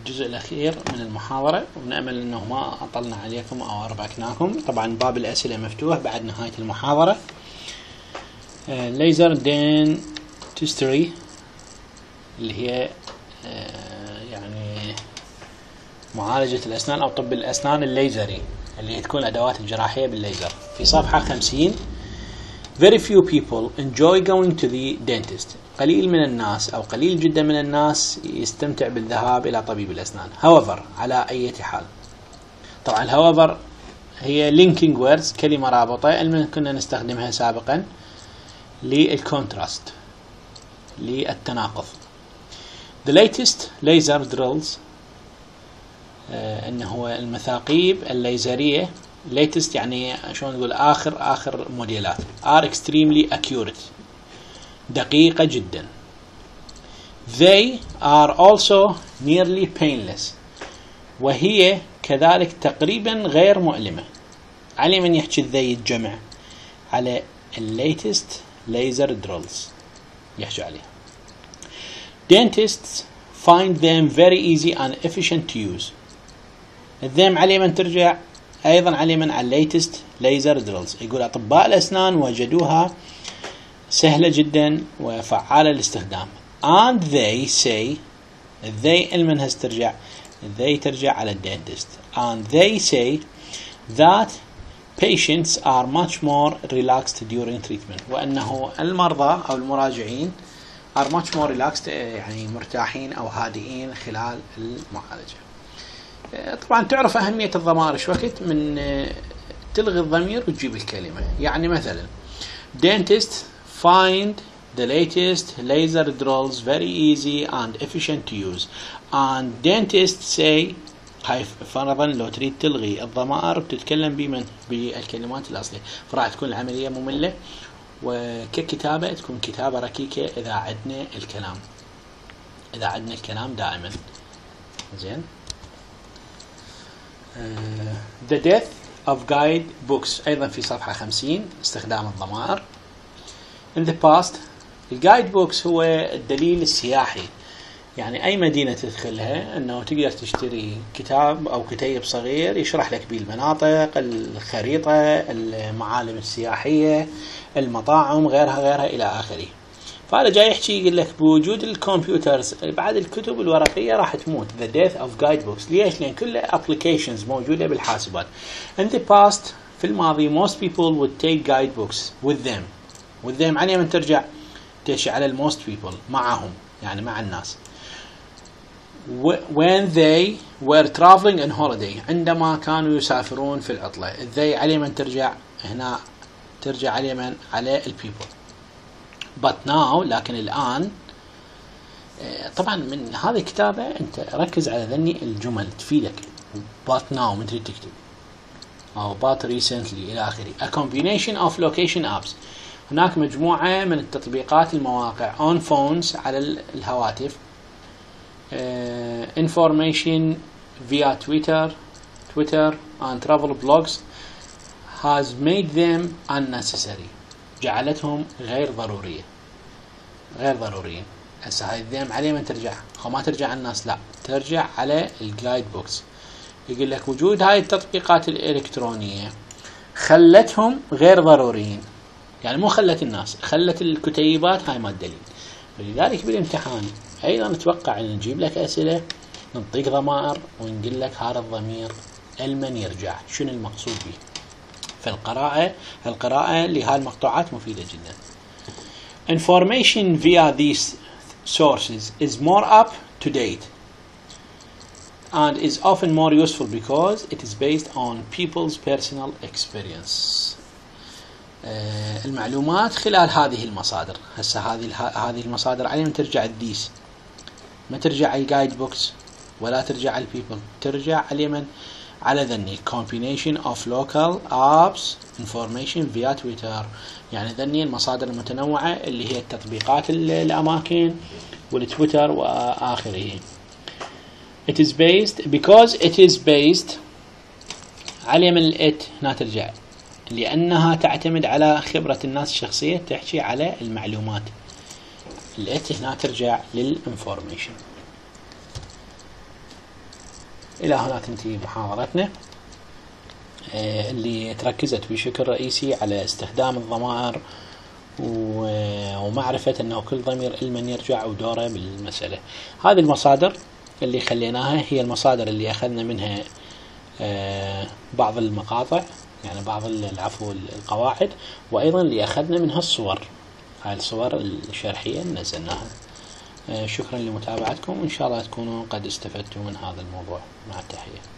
الجزء الأخير من المحاضرة، ونأمل أنه ما أطلنا عليكم أو أربكناكم. طبعا باب الأسئلة مفتوح بعد نهاية المحاضرة. ليزر دنتستري اللي هي يعني معالجة الأسنان أو طب الأسنان الليزري، اللي تكون الأدوات الجراحية بالليزر. في صفحة 50: Very few people enjoy going to the dentist. قليل من الناس أو قليل جدا من الناس يستمتع بالذهاب إلى طبيب الأسنان. However، على أي حال. طبعا however هي linking words، كلمة رابطة اللي كنا نستخدمها سابقا للكونتراست، للتناقض. The latest laser drills، إنه هو المثاقيب الليزرية. latest يعني شلون نقول آخر موديلات. are extremely accurate، دقيقة جدا. they are also nearly painless، وهي كذلك تقريبا غير مؤلمة. علي من يحكي they يتجمع على latest laser drills يحكي عليها. dentists find them very easy and efficient to use. الذم علي من ترجع أيضا علي من على latest laser drills. يقول أطباء الأسنان وجدوها سهلة جدا وفعالة للاستخدام. and they say، they المنها ترجع they ترجع على dentist. and they say that patients are much more relaxed during treatment، وأنه المرضى أو المراجعين are much more relaxed يعني مرتاحين أو هادئين خلال المعالجة. طبعا تعرف أهمية الضمائر ايش وقت من تلغي الضمير وتجيب الكلمة. يعني مثلا dentists find the latest laser drills very easy and efficient to use. and dentists say، هاي فرضا لو تريد تلغي الضمائر بتتكلم بمن بالكلمات الأصلية، فراح تكون العملية مملة، وككتابة تكون كتابة ركيكة إذا عدنا الكلام دائما. زين. The death of guide books أيضا في صفحة 50 استخدام الضمائر. In the past، الجايد بوكس هو الدليل السياحي. يعني أي مدينة تدخلها أنه تقدر تشتري كتاب أو كتيب صغير يشرح لك به المناطق، الخريطة، المعالم السياحية، المطاعم، غيرها إلى آخره. فهذا جاي يحكي يقول لك بوجود الكمبيوترز بعد الكتب الورقية راح تموت. The death of guidebooks. ليش؟ لأن كلها applications موجودة بالحاسبات. In the past، في الماضي، most people would take guidebooks with them عليها من ترجع تشي على most people معهم، يعني مع الناس. when they were traveling on holiday، عندما كانوا يسافرون في العطلة. they عليها من ترجع هنا ترجع عليها من على people. but now، لكن الآن. طبعا من هذه الكتابة أنت ركز على ذني الجمل تفيدك. but now من تريد تكتب، أو but recently إلى آخره. a combination of location apps، هناك مجموعة من التطبيقات المواقع on phones على الهواتف. information via Twitter and travel blogs has made them unnecessary، جعلتهم غير ضروريين. هسه هاي الذم عليه من ترجع، أو ما ترجع على الناس، لا ترجع على الجايد بوكس. يقول لك وجود هاي التطبيقات الإلكترونية خلتهم غير ضروريين، يعني مو خلت الناس، خلت الكتيبات هاي ما الدليل. ولذلك بالامتحان أيضا نتوقع أن نجيب لك أسئلة نعطيك ضمائر ونقول لك هذا الضمير المن يرجع، شنو المقصود به. فالقراءة لهذه المقطوعات مفيدة جدا. Information via these sources is more up to date and is often more useful because it is based on people's personal experience. المعلومات خلال هذه المصادر. هسه هذه المصادر عليهم ترجع الديس، ما ترجع على الجايد بوكس ولا ترجع على البيبل، ترجع على من على ذني combination of local apps information via Twitter. يعني ذني المصادر المتنوعة اللي هي التطبيقات الأماكن والتويتر وآخره. it is based على من it هنا ترجع، لأنها تعتمد على خبرة الناس الشخصية، تحكي على المعلومات. الات هنا ترجع للانفورميشن. إلى هنا تنتهي محاضرتنا اللي تركزت بشكل رئيسي على استخدام الضمائر ومعرفة أنه كل ضمير لمن يرجع ودوره بالمسألة. هذه المصادر اللي خليناها هي المصادر اللي أخذنا منها بعض المقاطع، يعني بعض القواعد، وأيضا اللي أخذنا منها الصور، هاي الصور الشرحية نزلناها. شكرا لمتابعتكم، وإن شاء الله تكونوا قد استفدتوا من هذا الموضوع. مع التحية.